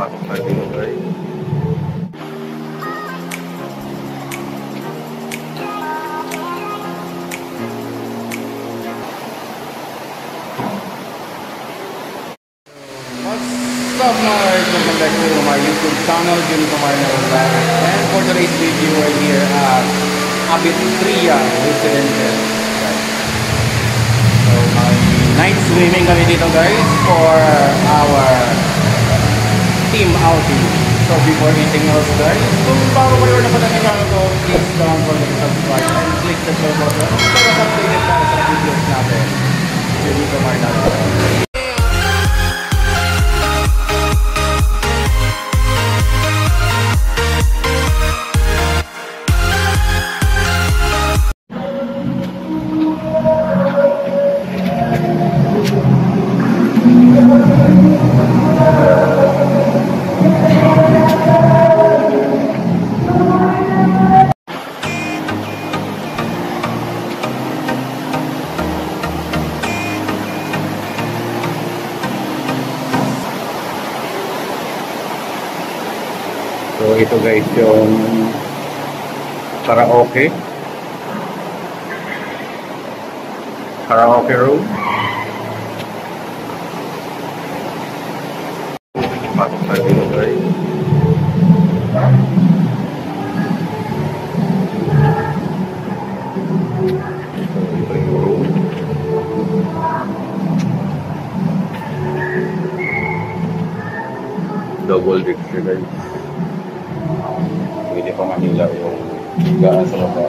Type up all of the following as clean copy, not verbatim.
Pasok tayo dito guys. What's up guys? Welcome back to my YouTube channel, Junior Camarena Vlog. And for today's video, we're here at Abitria Residential. So night swimming kami dito guys for our team outing. So before anything else guys, kung bago kayo na pala ng channel ko, please don't forget to subscribe and click the bell button para updated para sa videos natin. Junior Camarena Vlog. So ito guys yung karaoke room. Pasok tayo dito guys. So ito yung room. Double deck siya guys. Pwede pa manila yung higaan sa baba.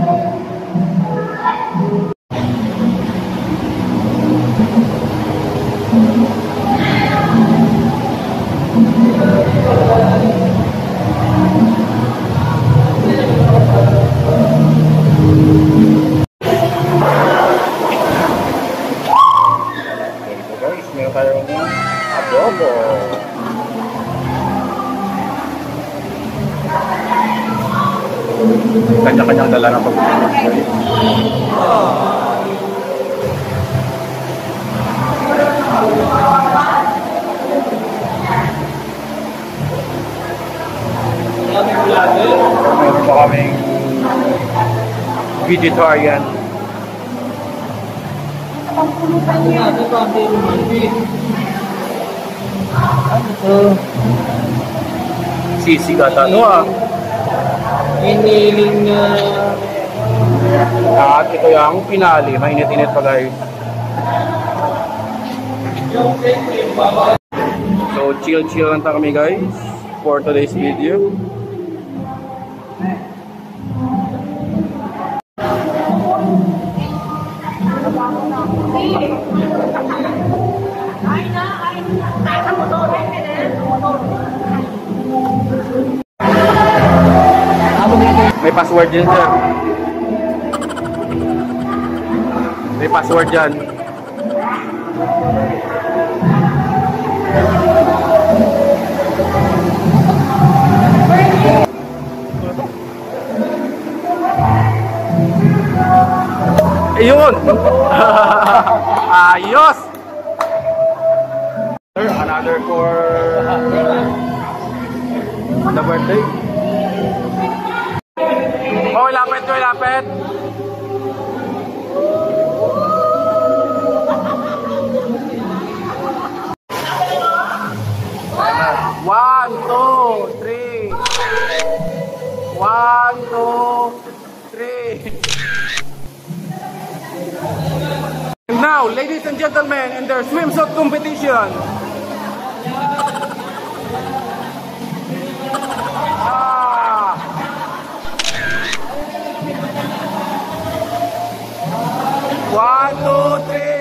Ito guys, meron tayong adobo. Kanya-kanyang dala ng pagkakas guys. Meron pa kaming vegetarian. Sisi kata no ah. Iniling at ito yung pinali, mainit-init pa guys. So chill lang kami guys for today's video. May password dyan sir. May password dyan. Ayun! Ayos! Another for the birthday. Oh, lapit. One, two, three. And now, ladies and gentlemen, in their swimsuit competition. One, two, three.